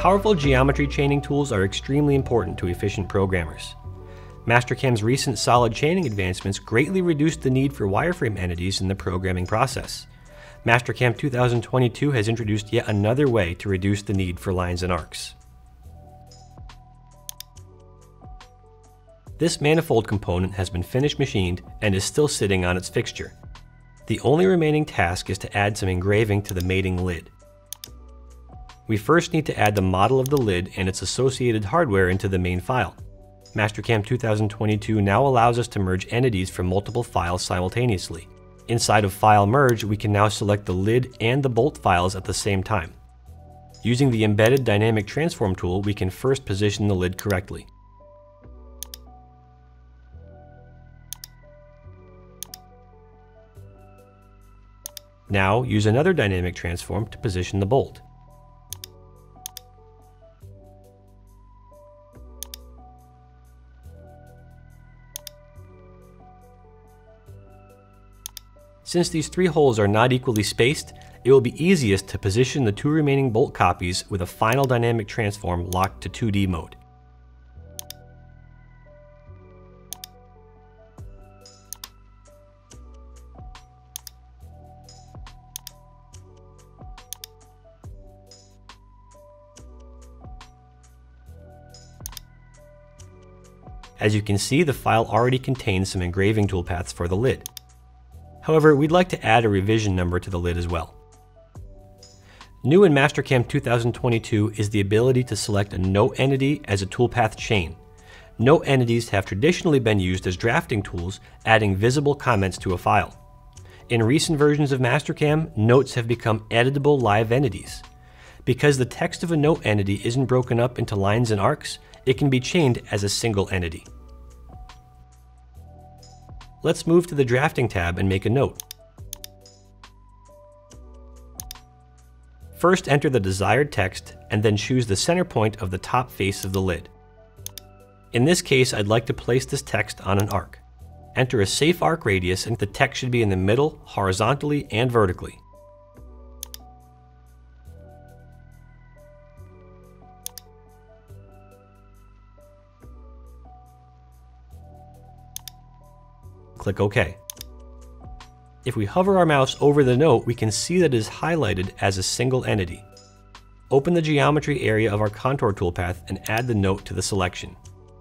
Powerful geometry chaining tools are extremely important to efficient programmers. Mastercam's recent solid chaining advancements greatly reduced the need for wireframe entities in the programming process. Mastercam 2022 has introduced yet another way to reduce the need for lines and arcs. This manifold component has been finished machined and is still sitting on its fixture. The only remaining task is to add some engraving to the mating lid. We first need to add the model of the lid and its associated hardware into the main file. Mastercam 2022 now allows us to merge entities from multiple files simultaneously. Inside of File Merge, we can now select the lid and the bolt files at the same time. Using the embedded dynamic transform tool, we can first position the lid correctly. Now, use another dynamic transform to position the bolt. Since these three holes are not equally spaced, it will be easiest to position the two remaining bolt copies with a final dynamic transform locked to 2D mode. As you can see, the file already contains some engraving toolpaths for the lid. However, we'd like to add a revision number to the lid as well. New in Mastercam 2022 is the ability to select a note entity as a toolpath chain. Note entities have traditionally been used as drafting tools, adding visible comments to a file. In recent versions of Mastercam, notes have become editable live entities. Because the text of a note entity isn't broken up into lines and arcs, it can be chained as a single entity. Let's move to the Drafting tab and make a note. First, enter the desired text and then choose the center point of the top face of the lid. In this case, I'd like to place this text on an arc. Enter a safe arc radius and the text should be in the middle, horizontally and vertically. Click OK. If we hover our mouse over the note, we can see that it is highlighted as a single entity. Open the geometry area of our contour toolpath and add the note to the selection.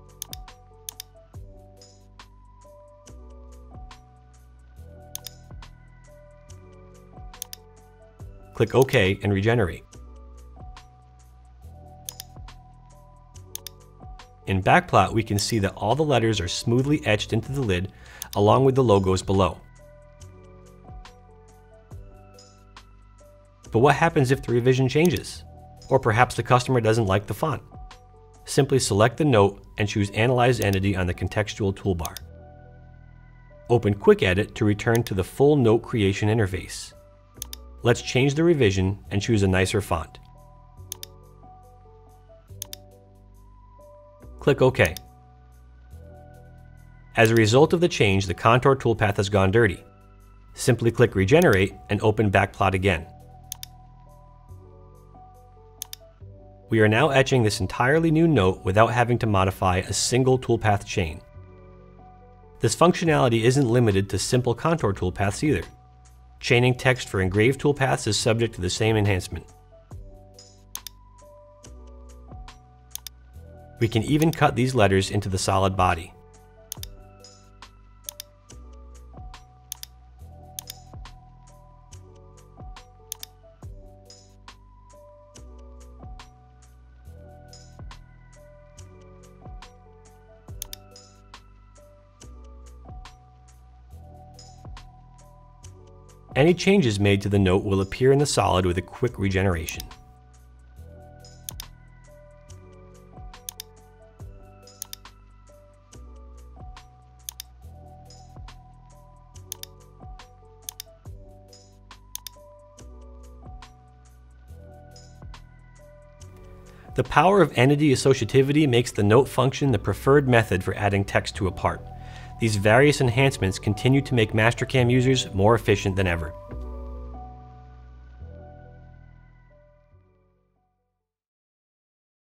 Click OK and regenerate. In Backplot, we can see that all the letters are smoothly etched into the lid, along with the logos below. But what happens if the revision changes? Or perhaps the customer doesn't like the font? Simply select the note and choose Analyze Entity on the contextual toolbar. Open Quick Edit to return to the full note creation interface. Let's change the revision and choose a nicer font. Click OK. As a result of the change, the contour toolpath has gone dirty. Simply click Regenerate and open Backplot again. We are now etching this entirely new note without having to modify a single toolpath chain. This functionality isn't limited to simple contour toolpaths either. Chaining text for engraved toolpaths is subject to the same enhancement. We can even cut these letters into the solid body. Any changes made to the note will appear in the solid with a quick regeneration. The power of entity associativity makes the note function the preferred method for adding text to a part. These various enhancements continue to make Mastercam users more efficient than ever.